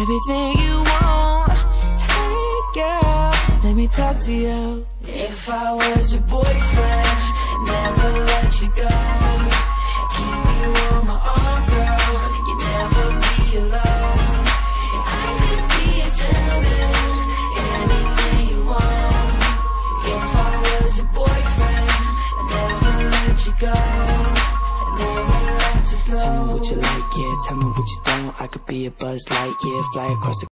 everything you want. Hey girl, let me talk to you. If I was your boyfriend, never let you go, keep you on my arm, girl, you'd never be alone. And I could be a gentleman, anything you want. If I was your boyfriend, I'd never let you go, I'd never let you go. Tell me what you like, yeah, tell me what you don't. I could be a Buzz Lightyear, fly across the